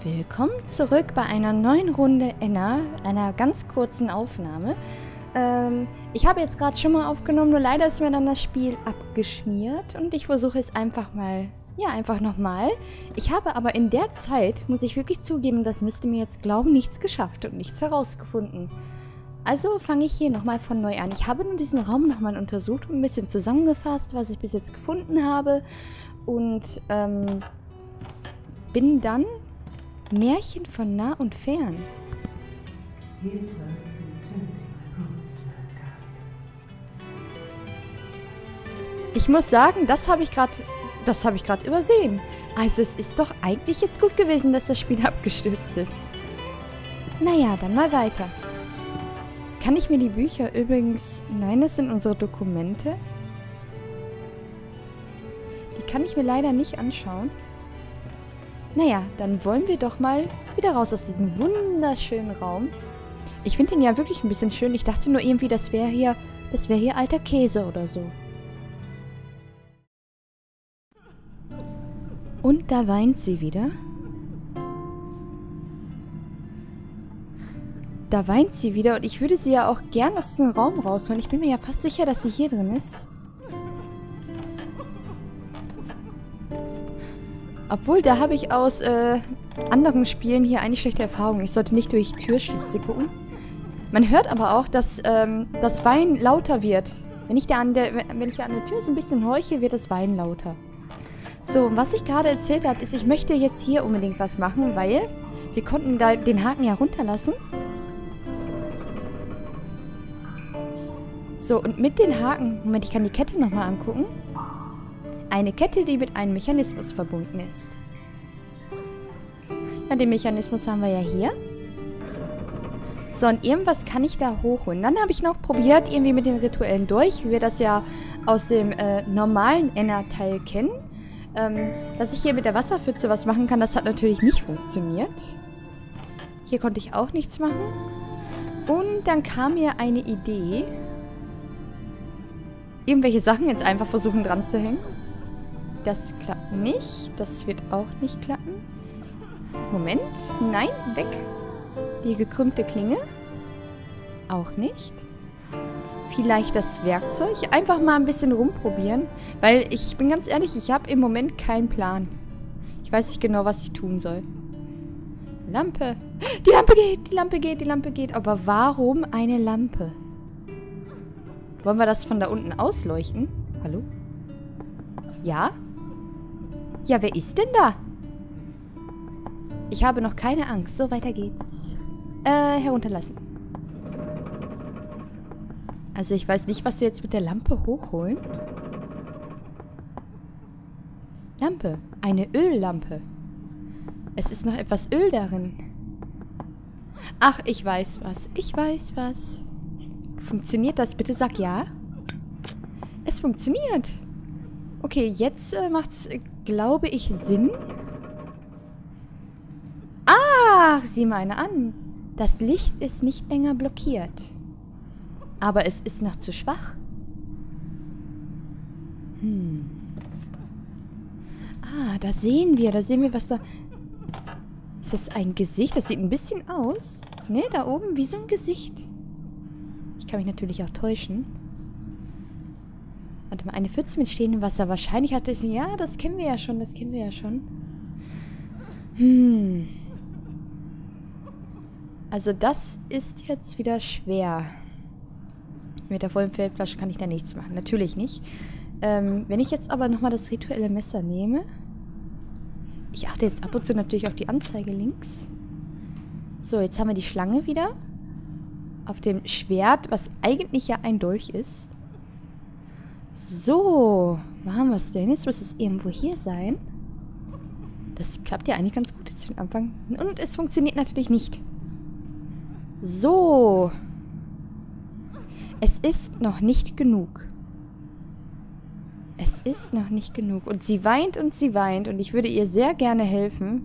Willkommen zurück bei einer neuen Runde Enna, einer ganz kurzen Aufnahme. Ich habe jetzt gerade schon mal aufgenommen, nur leider ist mir dann das Spiel abgeschmiert und ich versuche es einfach mal, einfach nochmal. Ich habe aber in der Zeit, muss ich wirklich zugeben, das müsst ihr mir jetzt glauben, nichts geschafft und nichts herausgefunden. Also fange ich hier nochmal von neu an. Ich habe nur diesen Raum nochmal untersucht und ein bisschen zusammengefasst, was ich bis jetzt gefunden habe und bin dann Märchen von nah und fern. Ich muss sagen, das habe ich gerade übersehen. Also es ist doch eigentlich jetzt gut gewesen, dass das Spiel abgestürzt ist. Naja, dann mal weiter. Kann ich mir die Bücher übrigens... Nein, das sind unsere Dokumente. Die kann ich mir leider nicht anschauen. Naja, dann wollen wir doch mal wieder raus aus diesem wunderschönen Raum. Ich finde den ja wirklich ein bisschen schön. Ich dachte nur irgendwie, das wäre hier alter Käse oder so. Und da weint sie wieder. Da weint sie wieder und ich würde sie ja auch gern aus diesem Raum rausholen. Ich bin mir ja fast sicher, dass sie hier drin ist. Obwohl, da habe ich aus anderen Spielen hier eigentlich schlechte Erfahrungen. Ich sollte nicht durch Türschlitze gucken. Man hört aber auch, dass das Weinen lauter wird. Wenn ich an der Tür so ein bisschen horche, wird das Weinen lauter. So, was ich gerade erzählt habe, ist, ich möchte jetzt hier unbedingt was machen, weil wir konnten da den Haken ja runterlassen. So, und mit den Haken... Moment, ich kann die Kette nochmal angucken. Eine Kette, die mit einem Mechanismus verbunden ist. Ja, den Mechanismus haben wir ja hier. So, und irgendwas kann ich da hochholen. Dann habe ich noch probiert, irgendwie mit den rituellen Dolch, wie wir das ja aus dem normalen Enna-Teil kennen. Dass ich hier mit der Wasserpfütze was machen kann, das hat natürlich nicht funktioniert. Hier konnte ich auch nichts machen. Und dann kam mir eine Idee. Irgendwelche Sachen jetzt einfach versuchen dran zu hängen. Das klappt nicht. Das wird auch nicht klappen. Moment. Nein, weg. Die gekrümmte Klinge. Auch nicht. Vielleicht das Werkzeug. Einfach mal ein bisschen rumprobieren. Weil ich bin ganz ehrlich, ich habe im Moment keinen Plan. Ich weiß nicht genau, was ich tun soll. Lampe. Die Lampe geht, die Lampe geht, die Lampe geht. Aber warum eine Lampe? Wollen wir das von da unten ausleuchten? Hallo? Ja? Ja, wer ist denn da? Ich habe noch keine Angst. So, weiter geht's. Herunterlassen. Also ich weiß nicht, was wir jetzt mit der Lampe hochholen. Lampe. Eine Öllampe. Es ist noch etwas Öl darin. Ach, ich weiß was. Ich weiß was. Funktioniert das? Bitte sag ja. Es funktioniert. Okay, jetzt macht's, glaube ich, Sinn. Ach, sieh mal eine an. Das Licht ist nicht länger blockiert. Aber es ist noch zu schwach. Ah, da sehen wir, was da... Ist das ein Gesicht? Das sieht ein bisschen aus. Ne, da oben wie so ein Gesicht. Ich kann mich natürlich auch täuschen. Warte mal, eine Pfütze mit stehendem Wasser. Wahrscheinlich hatte es... Ja, das kennen wir ja schon, das kennen wir ja schon. Also das ist jetzt wieder schwer. Mit der vollen Feldflasche kann ich da nichts machen. Natürlich nicht. Wenn ich jetzt aber nochmal das rituelle Messer nehme... Ich achte jetzt ab und zu natürlich auf die Anzeige links. So, jetzt haben wir die Schlange wieder. Auf dem Schwert, was eigentlich ja ein Dolch ist. So, wo haben wir es denn? Jetzt muss es irgendwo hier sein. Das klappt ja eigentlich ganz gut jetzt für den Anfang. Und es funktioniert natürlich nicht. So. Es ist noch nicht genug. Es ist noch nicht genug. Und sie weint und sie weint. Und ich würde ihr sehr gerne helfen.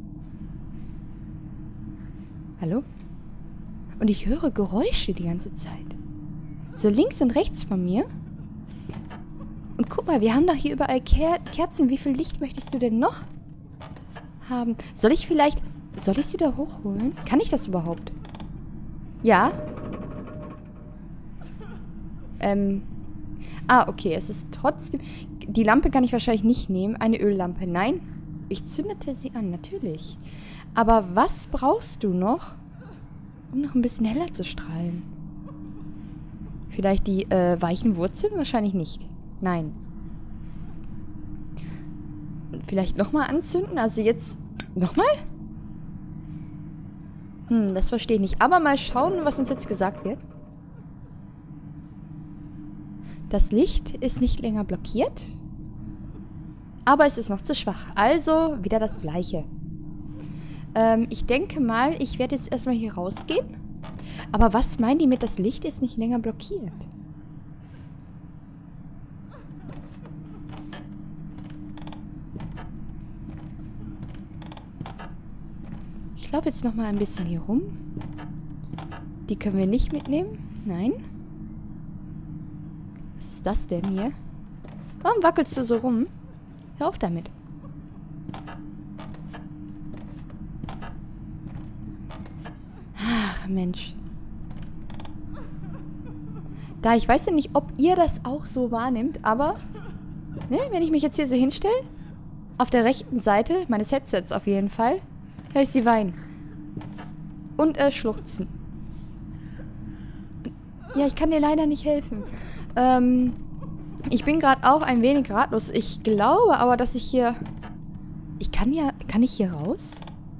Hallo? Und ich höre Geräusche die ganze Zeit. So links und rechts von mir. Und guck mal, wir haben doch hier überall Kerzen. Wie viel Licht möchtest du denn noch haben? Soll ich vielleicht Soll ich sie da hochholen? Kann ich das überhaupt? Ja. Okay, es ist trotzdem... Die Lampe kann ich wahrscheinlich nicht nehmen. Eine Öllampe. Nein, ich zündete sie an, natürlich. Aber was brauchst du noch, um noch ein bisschen heller zu strahlen? Vielleicht die weichen Wurzeln? Wahrscheinlich nicht. Nein. Vielleicht nochmal anzünden? Also jetzt... Nochmal? Das verstehe ich nicht. Aber mal schauen, was uns jetzt gesagt wird. Das Licht ist nicht länger blockiert. Aber es ist noch zu schwach. Also wieder das Gleiche. Ich denke mal, ich werde jetzt erstmal hier rausgehen. Aber was meinen die mit, das Licht ist nicht länger blockiert? Ich laufe jetzt nochmal ein bisschen hier rum. Die können wir nicht mitnehmen. Nein. Was ist das denn hier? Warum wackelst du so rum? Hör auf damit. Ach, Mensch. Da, ich weiß ja nicht, ob ihr das auch so wahrnimmt, aber ne, wenn ich mich jetzt hier so hinstelle, auf der rechten Seite meines Headsets auf jeden Fall, höre ich sie weinen. Und schluchzen. Ja, ich kann dir leider nicht helfen. Ich bin gerade auch ein wenig ratlos. Ich glaube aber, dass ich hier... Kann ich hier raus?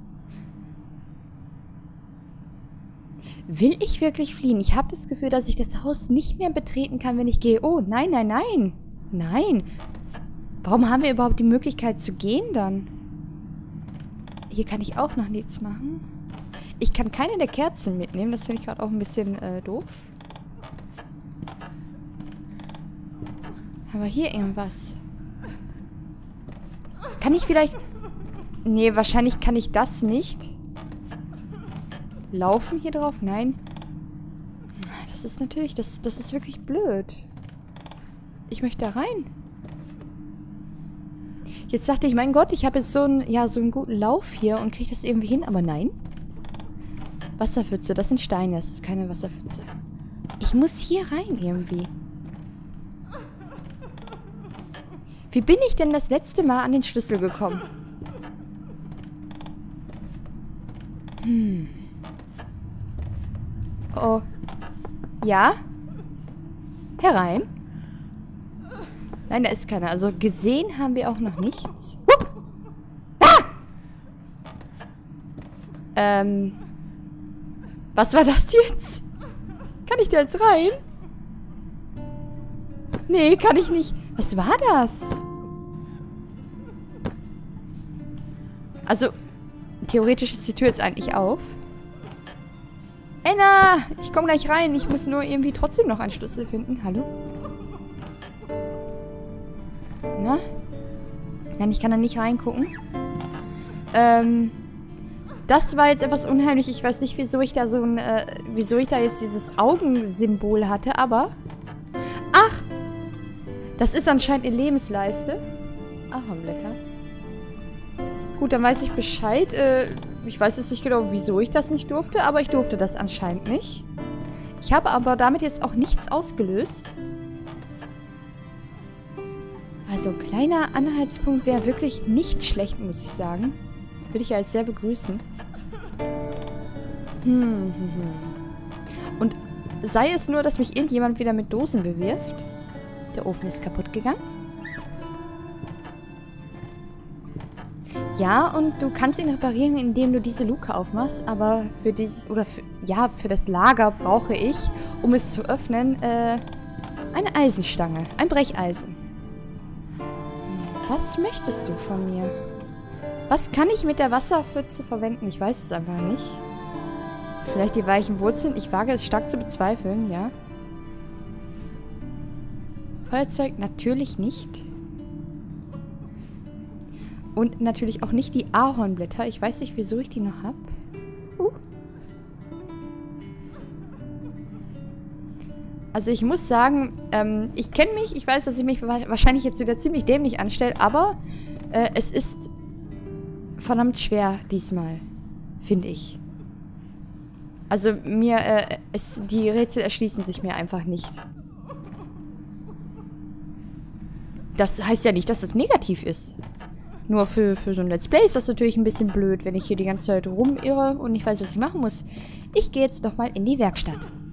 Will ich wirklich fliehen? Ich habe das Gefühl, dass ich das Haus nicht mehr betreten kann, wenn ich gehe. Oh, nein, nein, nein. Nein. Warum haben wir überhaupt die Möglichkeit zu gehen dann? Hier kann ich auch noch nichts machen. Ich kann keine der Kerzen mitnehmen. Das finde ich gerade auch ein bisschen doof. Aber hier irgendwas. Kann ich vielleicht... Nee, wahrscheinlich kann ich das nicht. Laufen hier drauf? Nein. Das ist natürlich... Das ist wirklich blöd. Ich möchte da rein. Jetzt dachte ich, mein Gott, ich habe jetzt so einen guten Lauf hier und kriege das irgendwie hin. Aber nein. Wasserpfütze, das sind Steine. Das ist keine Wasserpfütze. Ich muss hier rein irgendwie. Wie bin ich denn das letzte Mal an den Schlüssel gekommen? Oh. Ja? Herein? Nein, da ist keiner. Also gesehen haben wir auch noch nichts. Ah! Was war das jetzt? Kann ich da jetzt rein? Nee, kann ich nicht. Was war das? Also, theoretisch ist die Tür jetzt eigentlich auf. Anna! Ich komme gleich rein. Ich muss nur irgendwie trotzdem noch einen Schlüssel finden. Hallo? Na? Nein, ich kann da nicht reingucken. Das war jetzt etwas unheimlich. Ich weiß nicht, wieso ich da so ein, wieso ich da jetzt dieses Augensymbol hatte, aber... Ach! Das ist anscheinend eine Lebensleiste. Ahornblätter. Gut, dann weiß ich Bescheid. Ich weiß jetzt nicht genau, wieso ich das nicht durfte, aber ich durfte das anscheinend nicht. Ich habe aber damit jetzt auch nichts ausgelöst. Also, kleiner Anhaltspunkt wäre wirklich nicht schlecht, muss ich sagen. Würde ich ja als sehr begrüßen. Und sei es nur, dass mich irgendjemand wieder mit Dosen bewirft. Der Ofen ist kaputt gegangen. Ja, und du kannst ihn reparieren, indem du diese Luke aufmachst, aber für dieses, oder für, ja, für das Lager brauche ich, um es zu öffnen, eine Eisenstange, ein Brecheisen. Was möchtest du von mir? Was kann ich mit der Wasserpfütze verwenden? Ich weiß es einfach nicht. Vielleicht die weichen Wurzeln? Ich wage es stark zu bezweifeln, ja. Feuerzeug natürlich nicht. Und natürlich auch nicht die Ahornblätter. Ich weiß nicht, wieso ich die noch habe. Also ich muss sagen, ich kenne mich. Ich weiß, dass ich mich wahrscheinlich jetzt wieder ziemlich dämlich anstelle. Aber es ist verdammt schwer diesmal. Finde ich. Also die Rätsel erschließen sich mir einfach nicht. Das heißt ja nicht, dass das negativ ist. Nur für so ein Let's Play ist das natürlich ein bisschen blöd, wenn ich hier die ganze Zeit rumirre und nicht weiß, was ich machen muss. Ich gehe jetzt nochmal in die Werkstatt.